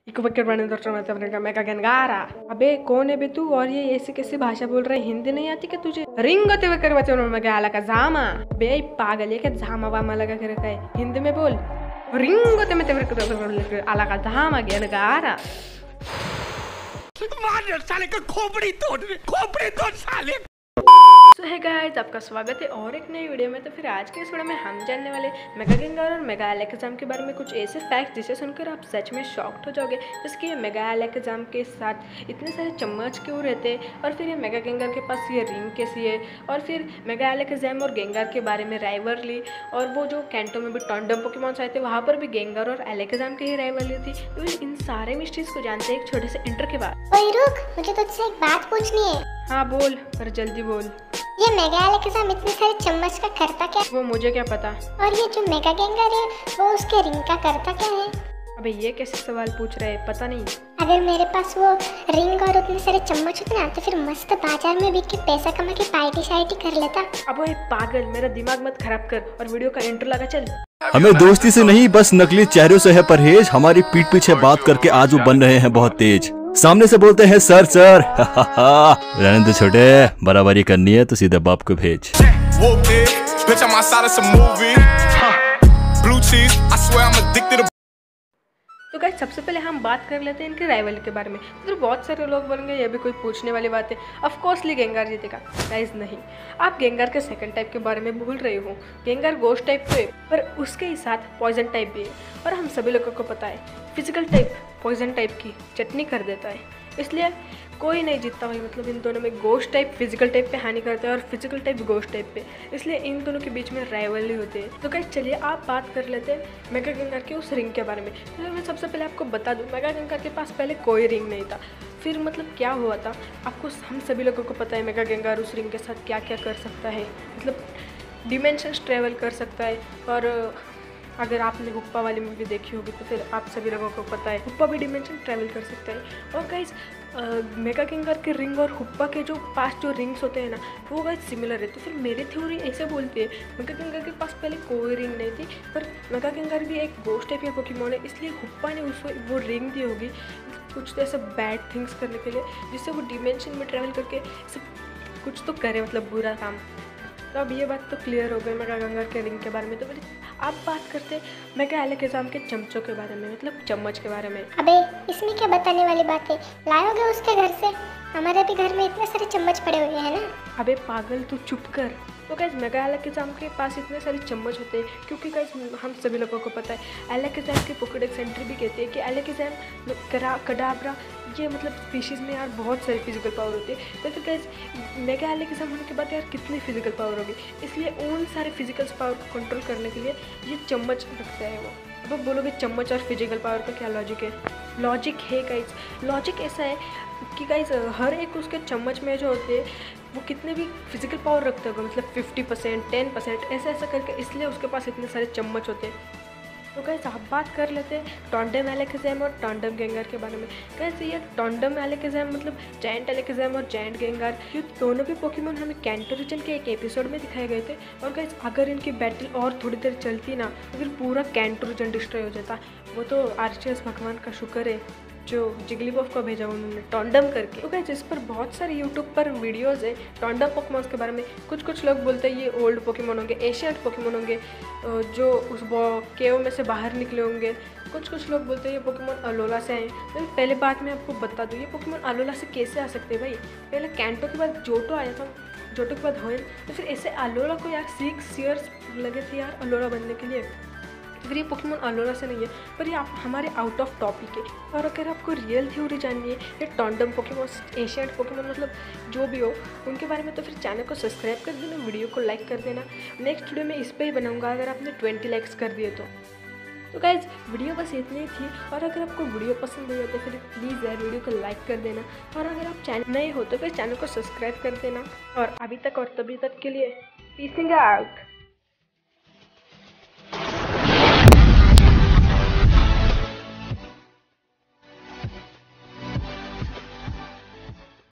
Mega गेंगारा। अबे कौन है बे तू और ये ऐसी कैसी भाषा बोल रहा है? हिंदी नहीं आती क्या तुझे? रिंग होते हुए कर बच्चों में अलकाज़ाम। बे पागल है क्या? झामा वामा लगा के रखा है, हिंदी में बोल। रिंग होते में अलकाज़ाम गेंगारा। मार साले का खोपड़ी तोड़ साले। सो है गाइस, आपका स्वागत है और एक नई वीडियो में। तो फिर आज के इस वीडियो में हम जानने वाले मेगा गेंगार और मेगा अलकाज़ाम के बारे में कुछ ऐसे फैक्ट्स जिसे सुनकर आप सच में शॉक्ड हो जाओगे। जैसे कि ये मेगा अलकाज़ाम के साथ इतने सारे चम्मच क्यों रहते हैं, और फिर ये मेगा गेंगार के पास ये रिंग कैसी है, और फिर मेगा अलकाज़ाम और गेंगार के बारे में राइवलरी, और वो जो कैंटो में भी टॉन्डम पोकेमॉन्स आए थे वहाँ पर भी गेंगार और अलकाज़ाम की ही राइवलरी थी। तो इन सारे मिस्ट्रीज को जानते हैं एक छोटे से इंटर के बाद। ओए रुक, मुझे तुझसे एक बात पूछनी है। हाँ बोल, पर जल्दी बोल। ये मेगा अलकाज़ाम इतने सारे चम्मच का करता क्या? वो मुझे क्या पता। और ये जो मेगा गेंगार है वो उसके रिंग का करता क्या है? अबे ये कैसे सवाल पूछ रहे हैं, पता नहीं। अगर मेरे पास वो रिंग और उतने सारे चम्मच होते ना तो फिर मस्त बाजार में बिक के पैसा कमा के पार्टी शार्टी कर लेता। अब वो पागल, मेरा दिमाग मत खराब कर और वीडियो का इंट्रो लगा चल। हमें दोस्ती से नहीं बस नकली चेहरों से है परहेज। हमारी पीठ पीछे बात करके आज वो बन रहे हैं बहुत तेज। सामने से बोलते हैं सर सर। रहने दे छोटे, बराबरी करनी है तो सीधे बाप को भेज। तो गाइस सबसे पहले हम बात कर लेते हैं इनके राइवल के बारे में। तो बहुत सारे लोग बोलेंगे ये भी कोई पूछने वाली बात है, ऑफ कोर्सली गेंगार जीतेगा। गाइस नहीं, आप गेंगार के सेकंड टाइप के बारे में भूल रहे हो। गेंगार गोश्त टाइप तो है, पर उसके ही साथ पॉइजन टाइप भी है, और हम सभी लोगों को पता है फिजिकल टाइप पॉइजन टाइप की चटनी कर देता है, इसलिए कोई नहीं जीतता भाई। मतलब इन दोनों में गोश्त टाइप फिजिकल टाइप पे हानि करता है और फिजिकल टाइप गोश्त टाइप पे, इसलिए इन दोनों के बीच में राइवलरी होती है। तो गाइस चलिए आप बात कर लेते हैं मेगा गेंगार के उस रिंग के बारे में। तो मैं सबसे पहले आपको बता दूं, मेगा गेंगार के पास पहले कोई रिंग नहीं था। फिर मतलब क्या हुआ था आपको, हम सभी लोगों को पता है मेगा गेंगार उस रिंग के साथ क्या क्या कर सकता है। मतलब डिमेंशंस ट्रेवल कर सकता है, और अगर आपने हुप्पा वाली मूवी देखी होगी तो फिर आप सभी लोगों को पता है हुप्पा भी डिमेंशन ट्रैवल कर सकता है। और गाइस मेगा गेंगार के रिंग और हुप्पा के जो पास जो रिंग्स होते हैं ना वो गाइस सिमिलर है। तो फिर मेरी थ्योरी ऐसे बोलती है मेगा गेंगार के पास पहले कोई रिंग नहीं थी, पर मेगा गेंगार भी एक गोश्त टाइप का पोकेमॉन है, इसलिए हुप्पा ने उसको वो रिंग दी होगी कुछ तो ऐसा बैड थिंग्स करने के लिए, जिससे वो डिमेंशन में ट्रैवल करके कुछ तो करे, मतलब बुरा काम। तो अब ये बात तो क्लियर हो गई मेगा गेंगार के रिंग के बारे में। तो फिर आप बात करते हैं मेगा अलकाज़ाम के चमचों के बारे में, मतलब चम्मच के बारे में। अबे इसमें क्या बताने वाली बात है, लाओगे उसके घर से? हमारे भी घर में इतने सारे चम्मच पड़े हुए हैं ना। अबे पागल तू चुप कर। तो गाइस मेगा अलकाज़ाम के पास इतने सारे चम्मच होते हैं क्योंकि गाइस हम सभी लोगों को पता है अलकाज़ाम के पोकेडेक्स एंट्री भी कहते हैं कि अलकाज़ाम कडाब्रा ये मतलब स्पीशीज़ में यार बहुत सारी फिजिकल पावर होती है। तो फिर गाइस मेगा अलकाज़ाम होने के बाद यार कितनी फिजिकल पावर होगी, इसलिए उन सारे फिजिकल पावर को कंट्रोल करने के लिए ये चम्मच रखता है वो। अब बोलोगे चम्मच और फिजिकल पावर का क्या लॉजिक है? लॉजिक है गाइस, लॉजिक ऐसा है कि गाइस हर एक उसके चम्मच में जो होते हैं वो कितने भी फिजिकल पावर रखते होगा, मतलब 50%, 10% ऐसा करके, इसलिए उसके पास इतने सारे चम्मच होते हैं। तो गाइस आप बात कर लेते हैं टॉन्डम अलकाज़ाम और टॉन्डम गेंगार के बारे में। कैसे ये टॉन्डम अलकाज़ाम मतलब जायंट अलकाज़ाम और जायंट गेंगार, ये दोनों भी पोकेमॉन हमें कैंटो रीजन के एक एपिसोड में दिखाए गए थे। और गाइस अगर इनकी बैटल और थोड़ी देर चलती ना तो फिर पूरा कैंटो रीजन डिस्ट्रॉय हो जाता। वो तो आर्चर्स भगवान का शुक्र है जो जिगलीबॉफ को भेजा उन्होंने टॉन्डम करके। तो गाइस इस पर बहुत सारे यूट्यूब पर वीडियोस है टॉन्डम पोकेमॉन्स के बारे में। कुछ लोग बोलते हैं ये ओल्ड पोकेमॉन होंगे, एशियंट पोकेमॉन होंगे जो उस केव में से बाहर निकले होंगे। कुछ लोग बोलते हैं ये पोकेमॉन अलोला से आए। तो पहले बात मैं आपको बता दूँ, ये पोकेमॉन अलोला से कैसे आ सकते हैं भाई? पहले कैंटो के बाद जोटो आया था, जोटो के बाद होयल, तो फिर ऐसे अलोला को यार 6 ईयर्स लगे थे यार अलोला बनने के लिए। फिर ये पोकेमॉन अलोला से नहीं है, पर ये आप हमारे आउट ऑफ टॉपिक है। और अगर आपको रियल थ्योरी जाननी है ये टॉन्डम पोकेमॉन, एशियंट पोकेमॉन मतलब जो भी हो उनके बारे में, तो फिर चैनल को सब्सक्राइब कर देना, वीडियो को लाइक कर देना। नेक्स्ट वीडियो में इस पर ही बनाऊंगा अगर आपने 20 लाइक्स कर दिए तो गाइज वीडियो बस इतनी ही थी। और अगर आपको वीडियो पसंद आई हो तो फिर प्लीज़ यार वीडियो को लाइक कर देना, और अगर आप चैनल नए हो तो फिर चैनल को सब्सक्राइब कर देना। और अभी तक और तभी तक के लिए पीसिंग आउट।